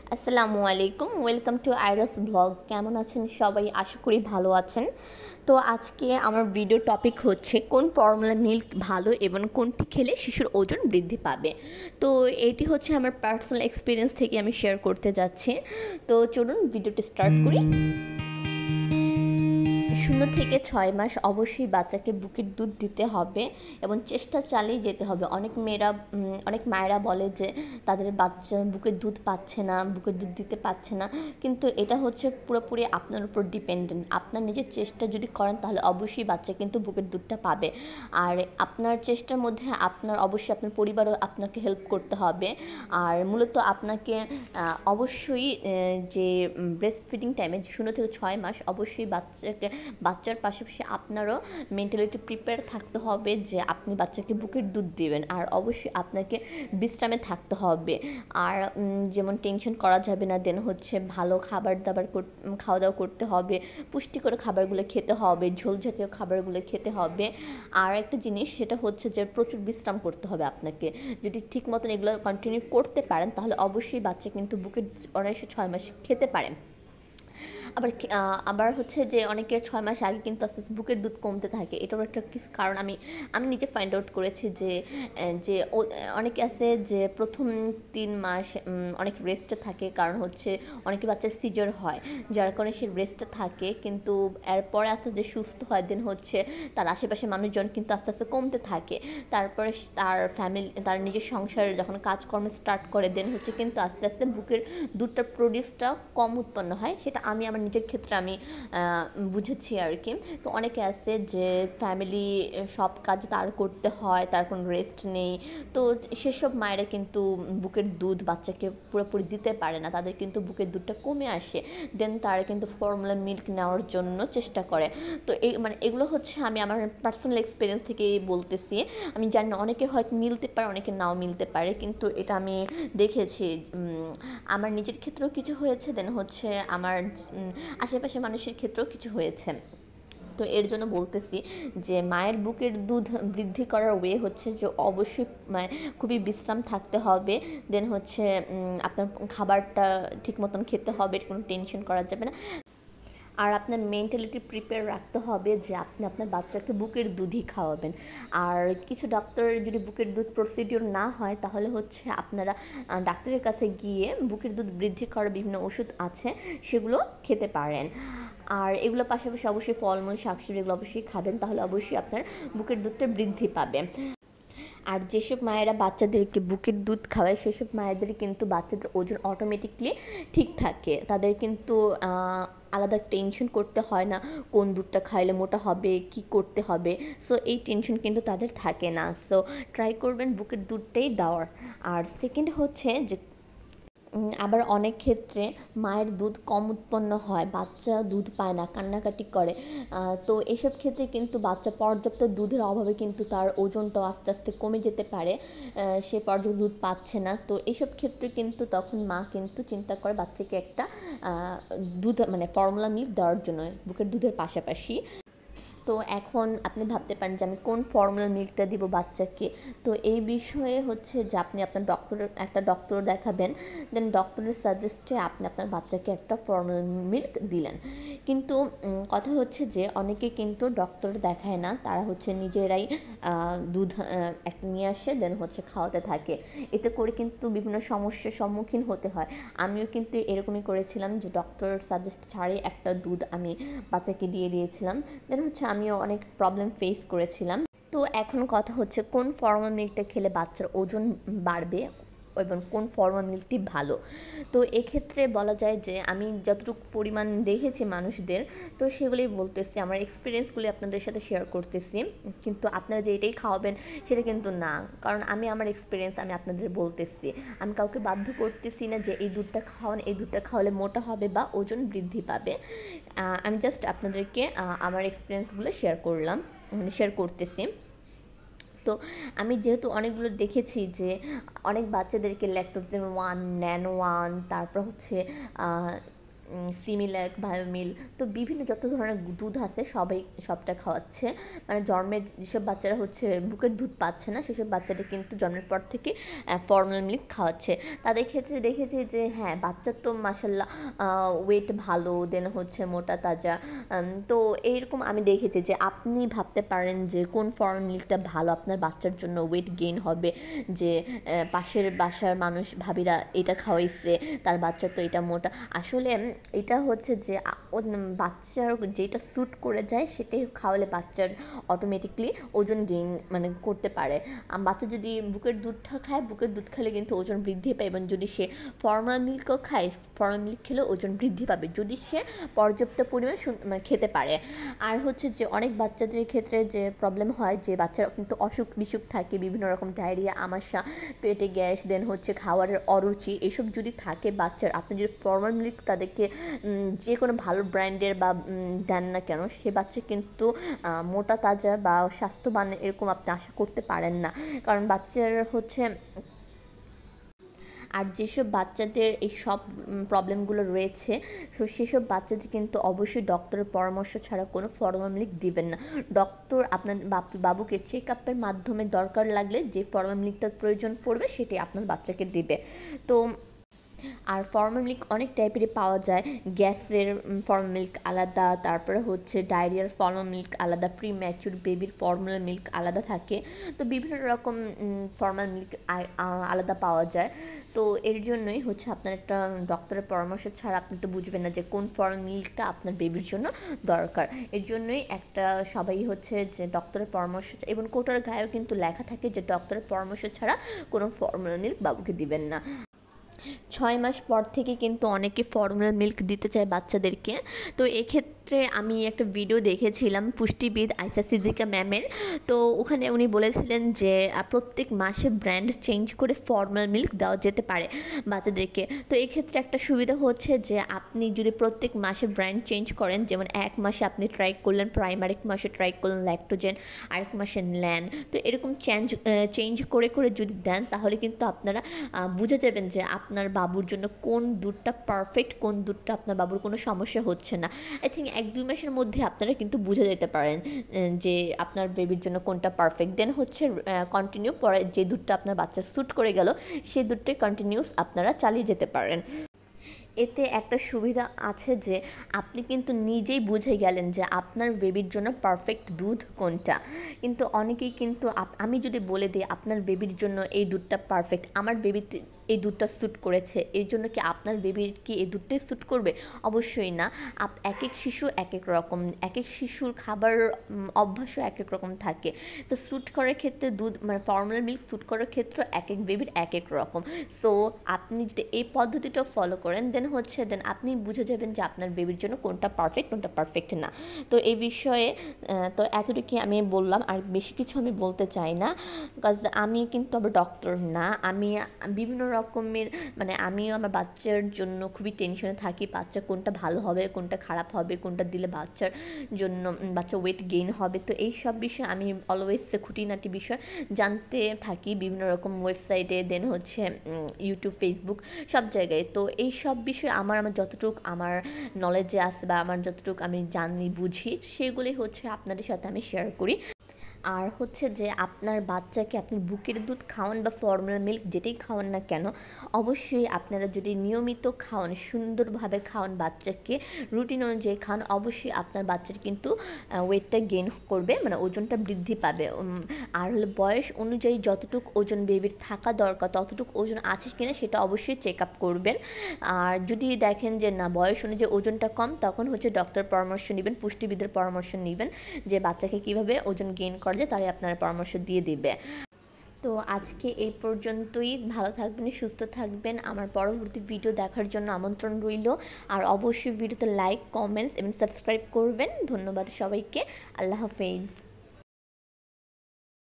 আসসালামু আলাইকুম, welcome to আইরাস blog. কেমন আছেন সবাই? আশা করি ভালো আছেন। তো আজকে আমার ভিডিও টপিক হচ্ছে কোন ফর্মুলা মিল্ক ভালো এবং কোনটি খেলে শিশুর ওজন বৃদ্ধি পাবে। তো এটি হচ্ছে আমার পার্সোনাল এক্সপিরিয়েন্স থেকে আমি শেয়ার করতে যাচ্ছি। তো চলুন ভিডিওটি স্টার্ট করি। 0 থেকে 6 মাস অবশ্যই বাচ্চাকে বুকের দুধ দিতে হবে এবং চেষ্টা চালিয়ে যেতে হবে। অনেক মায়েরা বলে যে তাদের বাচ্চা বুকের দুধ পাচ্ছে না, বুকের দুধ দিতে পারছে না, কিন্তু এটা হচ্ছে পুরোপুরি আপনার উপর ডিপেন্ডেন্ট। আপনার নিজের চেষ্টা যদি করেন তাহলে অবশ্যই বাচ্চা কিন্তু বুকের দুধটা পাবে। আর আপনার চেষ্টার মধ্যে অবশ্যই আপনার পরিবারও আপনাকে হেল্প করতে হবে। আর মূলত আপনাকে অবশ্যই যে ব্রেস্ট ফিডিং টাইমে 0 থেকে 6 মাস অবশ্যই বাচ্চার পাশাপাশি আপনারও মেন্টালিটি প্রিপেয়ার থাকতে হবে যে আপনি বাচ্চাকে বুকের দুধ দিবেন। আর অবশ্যই আপনাকে বিশ্রামে থাকতে হবে। আর যেমন টেনশন করা যাবে না, দেন হচ্ছে ভালো খাওয়া দাওয়া করতে হবে, পুষ্টিকর খাবারগুলো খেতে হবে, ঝোল জাতীয় খাবারগুলো খেতে হবে। আর একটা জিনিস সেটা হচ্ছে যে প্রচুর বিশ্রাম করতে হবে আপনাকে। যদি ঠিক মতন এগুলো কন্টিনিউ করতে পারেন তাহলে অবশ্যই বাচ্চা কিন্তু বুকের অনায়াসে 6 মাস খেতে পারেন। আবার হচ্ছে যে অনেকের 6 মাস আগে কিন্তু আস্তে আস্তে বুকের দুধ কমতে থাকে। এটারও একটা কিছু কারণ আমি নিজে ফাইন্ড আউট করেছি যে অনেকে আছে যে প্রথম 3 মাস অনেক রেস্টে থাকে, কারণ হচ্ছে অনেকে বাচ্চার সিজার হয়, যার কারণে সে রেস্টে থাকে, কিন্তু এরপরে আস্তে আস্তে সুস্থ হয়। দেন হচ্ছে তার আশেপাশে মানুষজন কিন্তু আস্তে আস্তে কমতে থাকে। তারপরে তার নিজের সংসারে যখন কাজকর্ম স্টার্ট করে, দেন হচ্ছে কিন্তু আস্তে আস্তে বুকের দুধটা প্রডিউসটা কম উৎপন্ন হয়। সেটা আমি আমার নিজের ক্ষেত্রে আমি বুঝেছি আর কি। তো অনেকে আছে যে ফ্যামিলি সব কাজ তার করতে হয়, তার কোনো রেস্ট নেই, তো সেসব মায়েরা কিন্তু বুকের দুধ বাচ্চাকে পুরোপুরি দিতে পারে না, তাদের কিন্তু বুকের দুধটা কমে আসে। দেন তারা কিন্তু ফর্মুলা মিল্ক নেওয়ার জন্য চেষ্টা করে। তো এগুলো হচ্ছে আমি আমার পার্সোনাল এক্সপিরিয়েন্স থেকে বলতেছি। আমি জানি না, অনেকের হয়তো মিলতে পারে, অনেকের নাও মিলতে পারে, কিন্তু এটা আমি দেখেছি। আমার নিজের ক্ষেত্রেও কিছু হয়েছে, দেন হচ্ছে আমার আশেপাশে মানুষের ক্ষেত্রেও কিছু হয়েছে। তো এর জন্য বলতেছি যে মায়ের বুকের দুধ বৃদ্ধি করার ওয়ে হচ্ছে যে অবশ্যই খুবই বিশ্রাম থাকতে হবে। দেন হচ্ছে আপনার খাবারটা ঠিক মতন খেতে হবে, কোনো টেনশন করা যাবে না। আর আপনার মেন্টালিটি প্রিপেয়ার রাখতে হবে যে আপনি আপনার বাচ্চাকে বুকের দুধই খাওয়াবেন। আর কিছু ডক্টর যদি বুকের দুধ প্রসিডিওর না হয় তাহলে হচ্ছে আপনারা ডাক্তারের কাছে গিয়ে বুকের দুধ বৃদ্ধি করার বিভিন্ন ওষুধ আছে, সেগুলো খেতে পারেন। আর এগুলো পাশাপাশি অবশ্যই ফলমূল শাকসবজি এগুলো অবশ্যই খাবেন, তাহলে অবশ্যই আপনার বুকের দুধটা বৃদ্ধি পাবে। আর যেসব মায়েরা বাচ্চাদেরকে বুকের দুধ খাওয়ায় সেসব মায়েদের কিন্তু বাচ্চাদের ওজন অটোমেটিকলি ঠিক থাকে। তাদের কিন্তু আলাদা টেনশন করতে হয় না কোন দুধটা খাইলে মোটা হবে, কি করতে হবে। সো এই টেনশন কিন্তু তাদের থাকে না। সো ট্রাই করবেন বুকের দুধটাই দেওয়ার। আর সেকেন্ড হচ্ছে যে আবার অনেক ক্ষেত্রে মায়ের দুধ কম উৎপন্ন হয়, বাচ্চা দুধ পায় না, কান্নাকাটি করে। তো এসব ক্ষেত্রে কিন্তু বাচ্চা পর্যাপ্ত দুধের অভাবে কিন্তু তার ওজনটাও আস্তে আস্তে কমে যেতে পারে। সে পর্যাপ্ত দুধ পাচ্ছে না, তো এইসব ক্ষেত্রে কিন্তু তখন মা কিন্তু চিন্তা করে বাচ্চাকে একটা দুধ ফর্মুলা মিল্ক দেওয়ার জন্য বুকের দুধের পাশাপাশি। তো এখন আপনি ভাবতে পারেন যে আমি কোন ফর্মুলা মিল্কটা দিব বাচ্চাকে। তো এই বিষয়ে হচ্ছে যে আপনি আপনার একটা ডক্টর দেখাবেন, দেন ডক্টরের সাজেস্টে আপনি আপনার বাচ্চাকে একটা ফর্মুলা মিল্ক দিলেন। কিন্তু কথা হচ্ছে যে অনেকে কিন্তু ডক্টর দেখায় না, তারা হচ্ছে নিজেরাই দুধ একটা নিয়ে আসে, দেন হচ্ছে খাওয়াতে থাকে। এতে করে কিন্তু বিভিন্ন সমস্যার সম্মুখীন হতে হয়। আমিও কিন্তু এরকমই করেছিলাম যে ডক্টর সাজেস্ট ছাড়াই একটা দুধ আমি বাচ্চাকে দিয়ে দিয়েছিলাম। দেন হচ্ছে আমিও অনেক প্রবলেম ফেস করেছিলাম। তো এখন কথা হচ্ছে কোন ফর্মাল মিল্কটা খেলে বাচ্চার ওজন বাড়বে এবং কোন ফর্মাল মিল্কটি ভালো। তো এক্ষেত্রে বলা যায় যে আমি যতটুকু পরিমাণ দেখেছি মানুষদের, তো সেগুলোই বলতেছি, আমার এক্সপিরিয়েন্সগুলি আপনাদের সাথে শেয়ার করতেছি। কিন্তু আপনারা যে এটাই খাওয়াবেন সেটা কিন্তু না, কারণ আমি আমার এক্সপিরিয়েন্স আমি আপনাদের বলতেছি। আমি কাউকে বাধ্য করতেছি না যে এই দুধটা খাওয়ান, এই দুধটা খাওয়ালে মোটা হবে বা ওজন বৃদ্ধি পাবে। আমি জাস্ট আপনাদেরকে আমার এক্সপিরিয়েন্সগুলো শেয়ার করতেছি। তো আমি যেহেতু অনেকগুলো দেখেছি যে অনেক বাচ্চাদেরকে ল্যাকটোজেন 1, ন্যানো 1, তারপর হচ্ছে সিমিল্যাক, বায়োমিল, তো বিভিন্ন যত ধরনের দুধ আছে সবটা খাওয়াচ্ছে। মানে জন্মের যেসব বাচ্চারা হচ্ছে বুকের দুধ পাচ্ছে না, সেসব বাচ্চাদের কিন্তু জন্মের পর থেকে ফর্মুলা মিল্ক খাওয়াচ্ছে। তাদের ক্ষেত্রে দেখেছি যে হ্যাঁ, বাচ্চার তো মাসাল্লাহ ওয়েট ভালো, দেন হচ্ছে মোটা তাজা। তো এইরকম আমি দেখেছি যে আপনি ভাবতে পারেন যে কোন ফর্মুলা মিল্কটা ভালো আপনার বাচ্চার জন্য, ওয়েট গেইন হবে, যে পাশের বাসার মানুষ ভাবিরা এটা খাওয়াইছে, তার বাচ্চা তো এটা মোটা। আসলে এটা হচ্ছে যে বাচ্চার যেটা স্যুট করে যায় সেটাই খাওয়ালে বাচ্চার অটোমেটিকলি ওজন গেইন মানে করতে পারে। বাচ্চা যদি বুকের দুধটা খায়, বুকের দুধ খেলে কিন্তু ওজন বৃদ্ধি পায়, এবং যদি সে ফর্মুলা মিল্কও খায়, ফর্মুলা মিল্ক খেলে ওজন বৃদ্ধি পাবে যদি সে পর্যাপ্ত পরিমাণ খেতে পারে। আর হচ্ছে যে অনেক বাচ্চাদের ক্ষেত্রে যে প্রবলেম হয় যে বাচ্চারা কিন্তু অসুখ বিসুখ থাকে, বিভিন্ন রকম ডায়রিয়া, আমাশা, পেটে গ্যাস, দেন হচ্ছে খাবারের অরুচি, এসব যদি থাকে বাচ্চার, আপনি যদি ফর্মাল মিল্ক তাদেরকে যে কোনো ভালো ব্র্যান্ডের বা দেন না কেন, সে বাচ্চা কিন্তু মোটা তাজা বা স্বাস্থ্যবান এরকম আপনি আশা করতে পারেন না। কারণ বাচ্চার হচ্ছে আর যেসব বাচ্চাদের এই সব প্রবলেমগুলো রয়েছে, তো সেসব বাচ্চাদের কিন্তু অবশ্যই ডক্টরের পরামর্শ ছাড়া কোনো ফর্মুলা মিল্ক দিবেন না। ডক্টর আপনার বাবুকে চেক আপের মাধ্যমে দরকার লাগলে যে ফর্মুলা মিল্কটার প্রয়োজন পড়বে সেটাই আপনার বাচ্চাকে দিবে। তো আর ফর্মুলা মিল্ক অনেক টাইপেরই পাওয়া যায়, গ্যাসের ফর্মুলা মিল্ক আলাদা, তারপরে হচ্ছে ডায়রিয়ার ফর্মুলা মিল্ক আলাদা, প্রিম্যাচুর বেবির ফর্মুলা মিল্ক আলাদা থাকে। তো বিভিন্ন রকম ফর্মুলা মিল্ক আলাদা পাওয়া যায়। তো এর জন্যই হচ্ছে আপনার একটা ডক্টরের পরামর্শ ছাড়া আপনি তো বুঝবেন না যে কোন ফর্মুলা মিল্কটা আপনার বেবির জন্য দরকার। এর জন্যই একটা সবাই হচ্ছে যে ডক্টরের পরামর্শ, এবং কোটার গায়েও কিন্তু লেখা থাকে যে ডক্টরের পরামর্শ ছাড়া কোনো ফর্মুলা মিল্ক বাবুকে দিবেন না। 6 মাস পর থেকে কিন্তু অনেকে ফর্মুলা মিল্ক দিতে চায় বাচ্চাদেরকে। তো এক্ষেত্রে আমি একটা ভিডিও দেখেছিলাম পুষ্টিবিদ আয়সা সিদ্দিকা ম্যামের। তো ওখানে উনি বলেছিলেন যে প্রত্যেক মাসে ব্র্যান্ড চেঞ্জ করে ফর্মুলা মিল্ক দেওয়া যেতে পারে বাচ্চাদেরকে। তো এক্ষেত্রে একটা সুবিধা হচ্ছে যে আপনি যদি প্রত্যেক মাসে ব্র্যান্ড চেঞ্জ করেন, যেমন এক মাসে আপনি ট্রাই করলেন প্রাইম, আরেক মাসে ট্রাই করলেন ল্যাক্টোজেন, আরেক মাসে ল্যান, তো এরকম চেঞ্জ করে করে যদি দেন তাহলে কিন্তু আপনারা বুঝে যাবেন যে আপনার বাবুর জন্য কোন দুধটা পারফেক্ট, কোন দুধটা আপনার বাবুর কোনো সমস্যা হচ্ছে না। আই থিঙ্ক 1-2 মাসের মধ্যে আপনারা কিন্তু বুঝে যেতে পারেন যে আপনার বেবির জন্য কোনটা পারফেক্ট। দেন হচ্ছে কন্টিনিউ পরে যে দুধটা আপনার বাচ্চার স্যুট করে গেল সেই দুধটাই কন্টিনিউস আপনারা চালিয়ে যেতে পারেন। এতে একটা সুবিধা আছে যে আপনি কিন্তু নিজেই বুঝে গেলেন যে আপনার বেবির জন্য পারফেক্ট দুধ কোনটা। কিন্তু অনেকেই কিন্তু আমি যদি বলে দিই আপনার বেবির জন্য এই দুধটা পারফেক্ট, আমার বেবিতে এই দুধটা স্যুট করেছে, এর জন্য কি আপনার বেবির কি এই দুধটাই স্যুট করবে? অবশ্যই না। এক এক শিশু এক এক রকম, এক এক শিশুর খাবার অভ্যাসও এক এক রকম থাকে। তো স্যুট করার ক্ষেত্রে দুধ মানে ফর্মুলা মিল্ক স্যুট করার ক্ষেত্রে এক এক বেবির এক এক রকম। সো আপনি যদি এই পদ্ধতিটা ফলো করেন দেন আপনি বুঝে যাবেন যে আপনার বেবির জন্য কোনটা পারফেক্ট কোনটা পারফেক্ট না। তো এই বিষয়ে তো এতটুকুই আমি বললাম, আর বেশি কিছু আমি বলতে চাই না, বিকজ আমি কিন্তু আবার ডক্টর না। আমি বিভিন্ন রকমের মানে আমিও আমার বাচ্চার জন্য খুবই টেনশনে থাকি, বাচ্চা কোনটা ভালো হবে, কোনটা খারাপ হবে, কোনটা দিলে বাচ্চার জন্য বাচ্চা ওয়েট গেইন হবে। তো এই সব বিষয়ে আমি অলওয়েজ খুঁটিনাটি বিষয় জানতে থাকি বিভিন্ন রকম ওয়েবসাইটে, দেন হচ্ছে ইউটিউব, ফেসবুক, সব জায়গায়। তো এই সব বিষয়ে আমার যতটুকু আমার নলেজে আছে বা আমার যতটুকু আমি জানি বুঝি সেগুলি হচ্ছে আপনাদের সাথে আমি শেয়ার করি। আর হচ্ছে যে আপনার বাচ্চাকে আপনি বুকের দুধ খাওয়ান বা ফর্মুলা মিল্ক যেটাই খাওয়ান না কেন, অবশ্যই আপনারা যদি নিয়মিত খাওয়ান, সুন্দরভাবে খাওয়ান, বাচ্চাকে রুটিন অনুযায়ী খাওয়ান, অবশ্যই আপনার বাচ্চার কিন্তু ওয়েটটা গেইন করবে, মানে ওজনটা বৃদ্ধি পাবে। আর হলো বয়স অনুযায়ী যতটুকু ওজন বেবির থাকা দরকার ততটুকু ওজন আছে কিনা সেটা অবশ্যই চেক আপ করবেন। আর যদি দেখেন যে না বয়স অনুযায়ী ওজনটা কম, তখন হচ্ছে ডক্টরের পরামর্শ নেবেন, পুষ্টিবিদের পরামর্শ নেবেন যে বাচ্চাকে কীভাবে ওজন গেইন করা যায়, তারাই আপনার পরামর্শ দিয়ে দিবে। তো আজকে এই পর্যন্তই। ভালো থাকবেন, সুস্থ থাকবেন। আমার পরবর্তী ভিডিও দেখার জন্য আমন্ত্রণ রইল। আর অবশ্যই ভিডিওতে লাইক, কমেন্টস এবং সাবস্ক্রাইব করবেন। ধন্যবাদ সবাইকে। আল্লাহ হাফেজ।